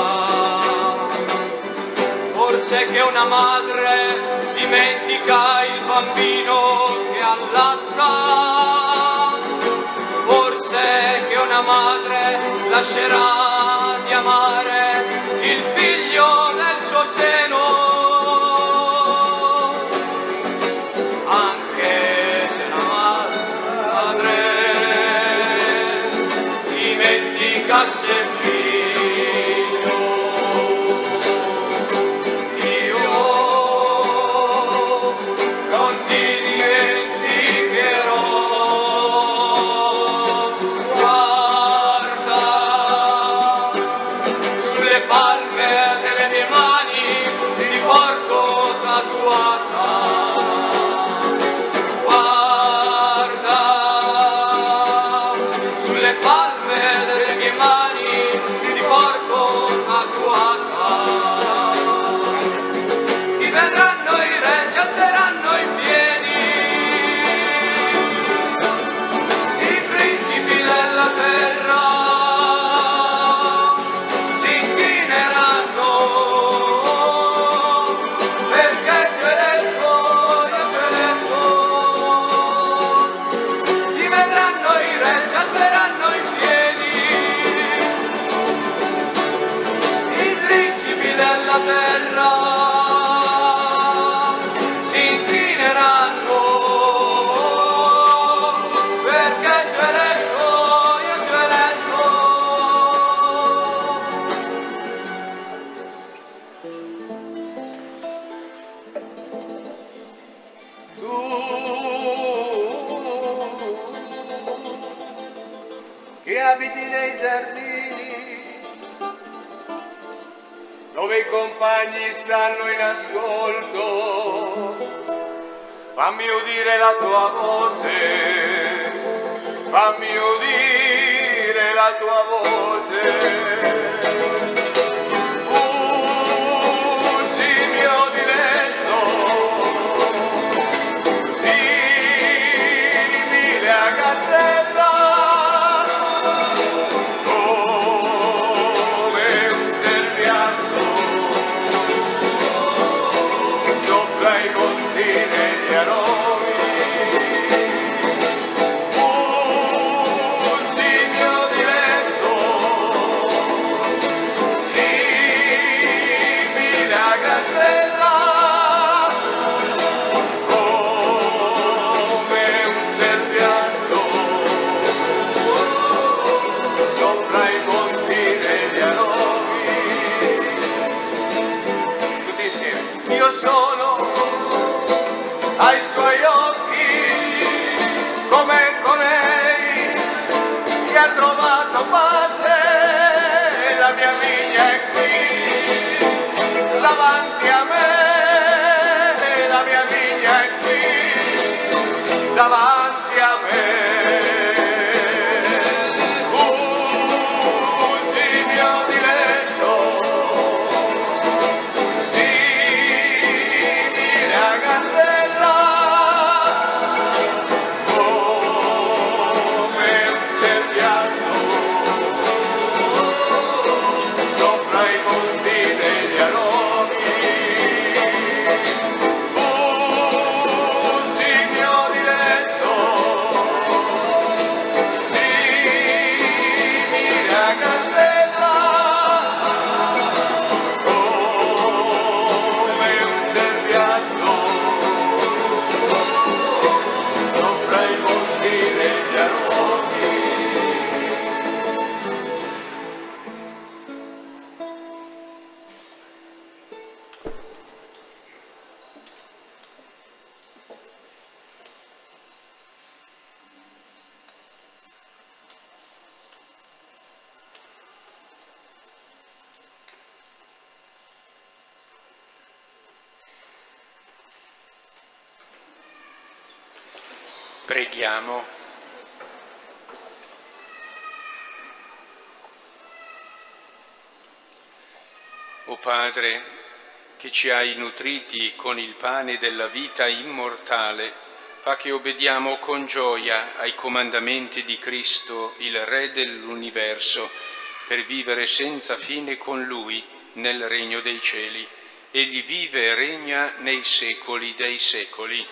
forse che una madre dimentica il bambino che allatta, forse che una madre lascerà di amare il figlio del suo seno, anche se una madre dimenticasse il figlio, io non ti dimenticherò. Guarda, sulle palme delle mie mani ti porto tatuata, guarda, sulle palme delle mie mani che abiti nei giardini, dove i compagni stanno in ascolto. Fammi udire la tua voce, fammi udire la tua voce. Ai suoi occhi, come colei che ha trovato pace, la mia vigna è qui, davanti a me, la mia vigna è qui, davanti a me. Preghiamo. O Padre, che ci hai nutriti con il pane della vita immortale, fa che obbediamo con gioia ai comandamenti di Cristo, il Re dell'universo, per vivere senza fine con Lui nel regno dei cieli. Egli vive e regna nei secoli dei secoli.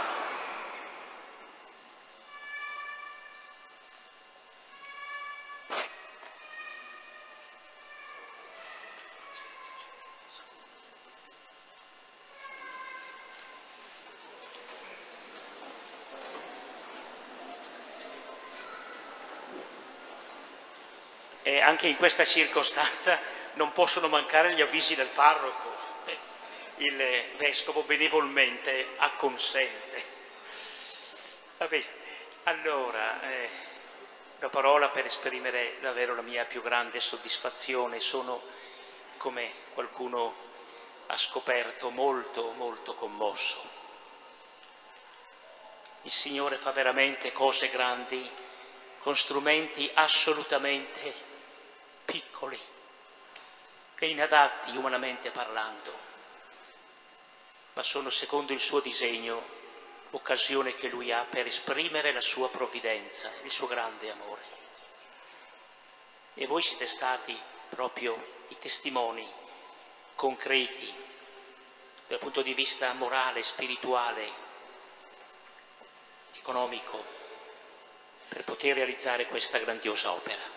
E anche in questa circostanza non possono mancare gli avvisi del parroco. Il vescovo benevolmente acconsente. Vabbè, allora, la parola per esprimere davvero la mia più grande soddisfazione. Sono, come qualcuno ha scoperto, molto, molto commosso. Il Signore fa veramente cose grandi con strumenti assolutamente piccoli e inadatti umanamente parlando, ma sono secondo il suo disegno occasione che Lui ha per esprimere la sua provvidenza, il suo grande amore. E voi siete stati proprio i testimoni concreti dal punto di vista morale, spirituale, economico, per poter realizzare questa grandiosa opera.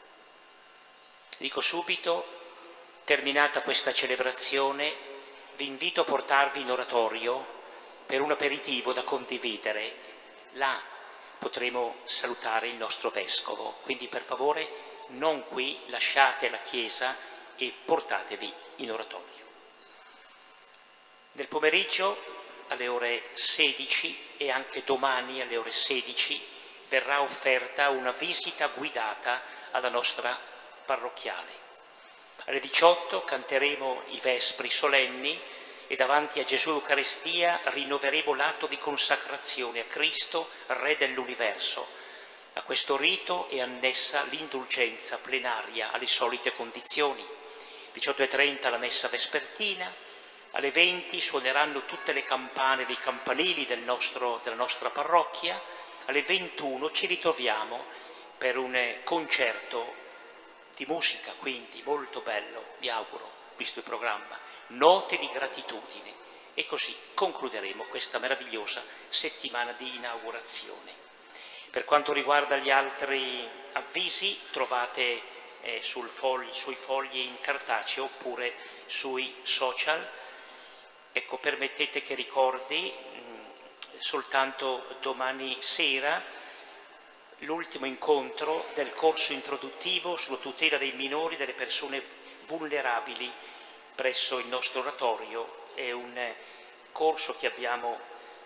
Dico subito, terminata questa celebrazione, vi invito a portarvi in oratorio per un aperitivo da condividere. Là potremo salutare il nostro Vescovo, quindi per favore non qui, lasciate la chiesa e portatevi in oratorio. Nel pomeriggio alle ore 16 e anche domani alle ore 16 verrà offerta una visita guidata alla nostra parrocchiale. Alle 18 canteremo i vespri solenni e davanti a Gesù Eucaristia rinnoveremo l'atto di consacrazione a Cristo, Re dell'universo. A questo rito è annessa l'indulgenza plenaria alle solite condizioni. 18:30 la messa vespertina, alle 20 suoneranno tutte le campane dei campanili della nostra parrocchia, alle 21 ci ritroviamo per un concerto di musica, quindi molto bello, mi auguro, visto il programma, note di gratitudine, e così concluderemo questa meravigliosa settimana di inaugurazione. Per quanto riguarda gli altri avvisi, trovate sui fogli in cartaceo oppure sui social. Ecco, permettete che ricordi soltanto domani sera l'ultimo incontro del corso introduttivo sulla tutela dei minori e delle persone vulnerabili presso il nostro oratorio. È un corso che abbiamo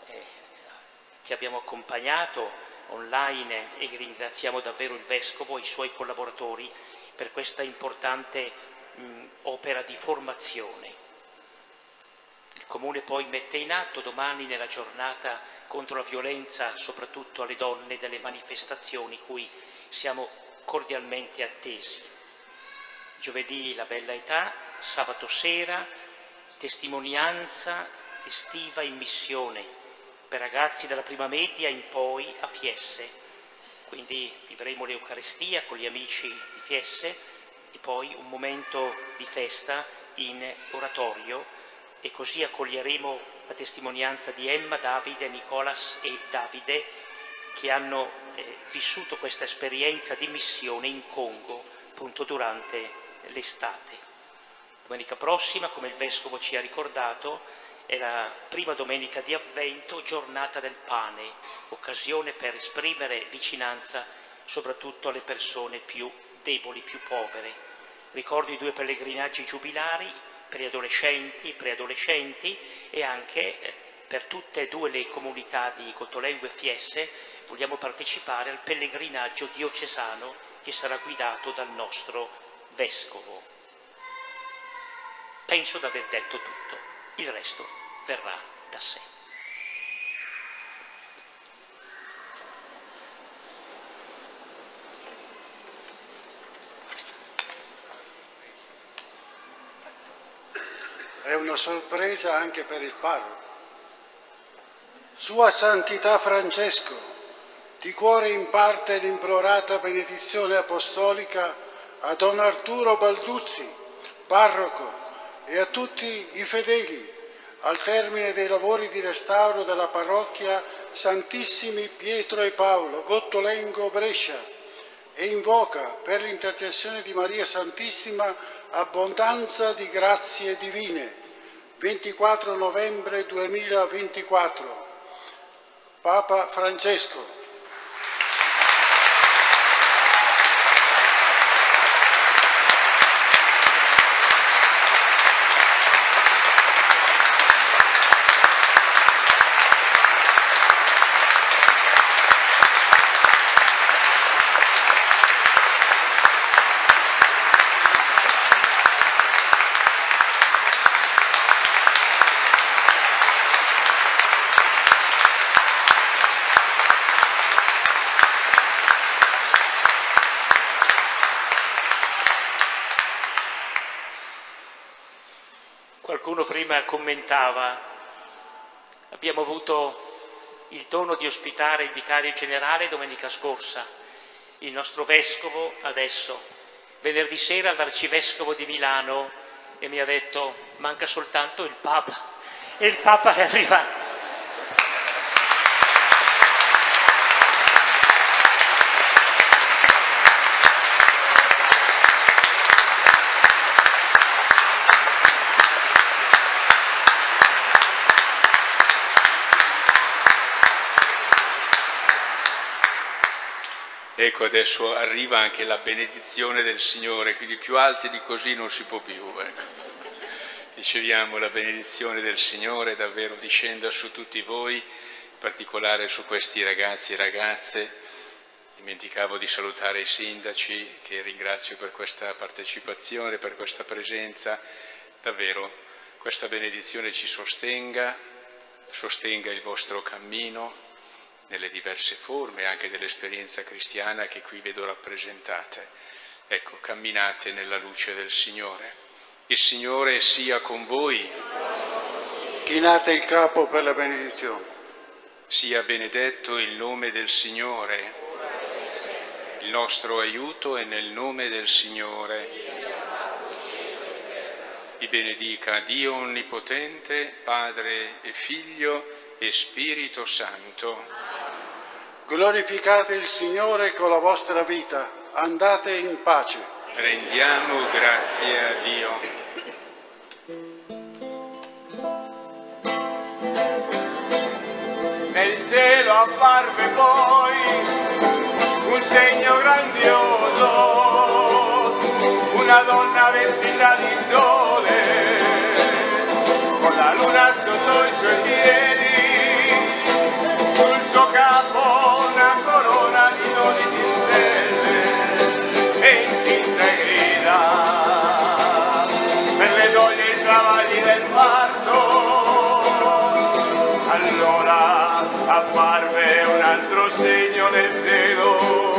accompagnato online e ringraziamo davvero il Vescovo e i suoi collaboratori per questa importante opera di formazione. Il Comune poi mette in atto domani, nella giornata contro la violenza soprattutto alle donne, delle manifestazioni cui siamo cordialmente attesi. Giovedì la bella età, sabato sera testimonianza estiva in missione per ragazzi dalla prima media in poi a Fiesse. Quindi vivremo l'Eucaristia con gli amici di Fiesse e poi un momento di festa in oratorio, e così accoglieremo la testimonianza di Emma, Davide, Nicolas e Davide, che hanno vissuto questa esperienza di missione in Congo appunto durante l'estate. Domenica prossima, come il Vescovo ci ha ricordato, è la prima domenica di Avvento, giornata del pane, occasione per esprimere vicinanza soprattutto alle persone più deboli, più povere. Ricordo i 2 pellegrinaggi giubilari per gli adolescenti e preadolescenti, e anche per tutte e 2 le comunità di Cottolengo e Fiesse vogliamo partecipare al pellegrinaggio diocesano che sarà guidato dal nostro Vescovo. Penso di aver detto tutto, il resto verrà da sé. È una sorpresa anche per il parroco. Sua Santità Francesco, di cuore imparte l'implorata benedizione apostolica a Don Arturo Balduzzi, parroco, e a tutti i fedeli al termine dei lavori di restauro della parrocchia Santissimi Pietro e Paolo, Gottolengo, Brescia, e invoca per l'intercessione di Maria Santissima abbondanza di grazie divine. 24 novembre 2024. Papa Francesco. Qualcuno prima commentava, abbiamo avuto il dono di ospitare il vicario generale domenica scorsa, il nostro vescovo adesso, venerdì sera all'arcivescovo di Milano, e mi ha detto manca soltanto il Papa, e il Papa è arrivato. Ecco, adesso arriva anche la benedizione del Signore, quindi più alti di così non si può più. Ecco. Riceviamo la benedizione del Signore, davvero discenda su tutti voi, in particolare su questi ragazzi e ragazze, Dimenticavo di salutare i sindaci, che ringrazio per questa partecipazione, per questa presenza. Davvero questa benedizione ci sostenga il vostro cammino nelle diverse forme anche dell'esperienza cristiana che qui vedo rappresentate. Ecco, camminate nella luce del Signore. Il Signore sia con voi. Chinate il capo per la benedizione. Sia benedetto il nome del Signore. Il nostro aiuto è nel nome del Signore. Vi benedica Dio Onnipotente, Padre e Figlio e Spirito Santo. Glorificate il Signore con la vostra vita. Andate in pace. Rendiamo grazie a Dio. Nel cielo apparve poi un segno grandioso, una donna vestita di sole, con la luna sotto i suoi piedi, sul suo capo una corona di 12 stelle, e incinta e grida per le doglie e i travagli del parto. Allora apparve un altro segno nel cielo,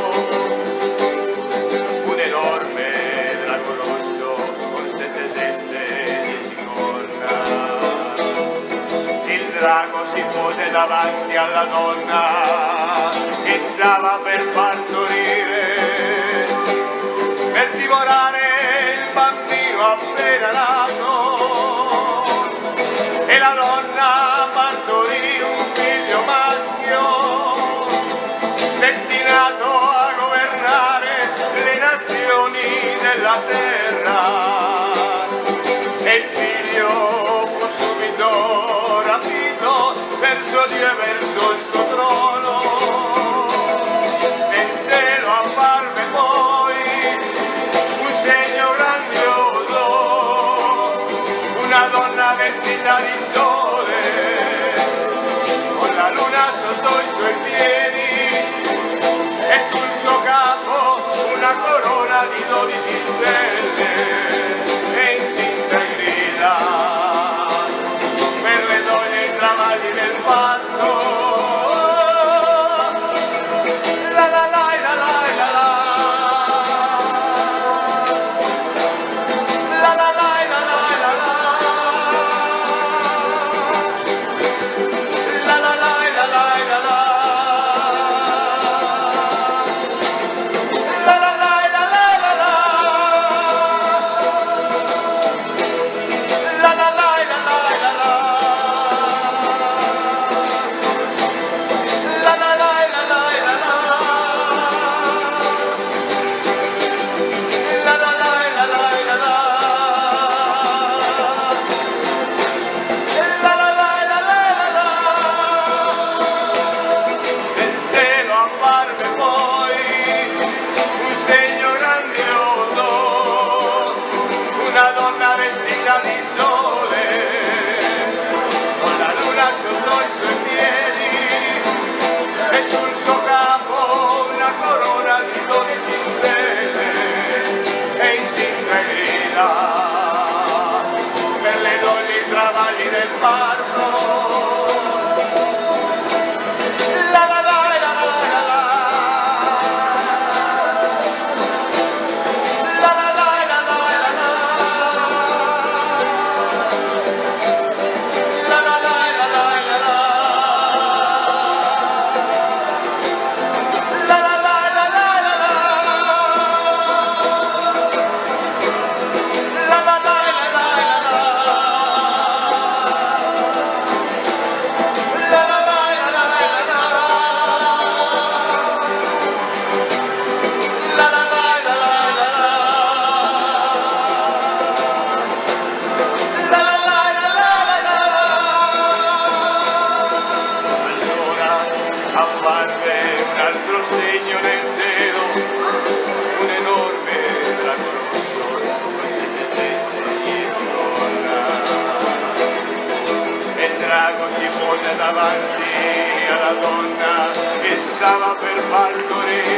un enorme drago rosso con 7 teste di cigonna. Il drago si pose davanti alla donna che stava per partorire, per divorare il bambino appena nato, e la donna partorì un figlio maschio destinato a governare le nazioni della terra. E il figlio fu subito rapito verso Dio e verso il suo trono. Nel cielo apparve poi un segno grandioso, una donna vestita di sole, con la luna sotto i suoi piedi, e sul suo capo una corona di 12 stelle, e incinta e grida per le doglie e i travagli del parto. La la la la la la la. La la la la la la la. La la la la la la la. La la la la la la la. La la la la la la. La la la la la la. La la la la la la. Nel cielo apparve poi un segno grandioso, una donna vestita di sole, con la luna sotto i suoi piedi, e sul suo capo una corona di 12 stelle, e incinta e grida per le doglie e i travagli del parto. La la la la la la la. La la la la la la la. La la la la la la la. La la la la la la la. La la la la la la la. davanti alla donna che stava per partorire.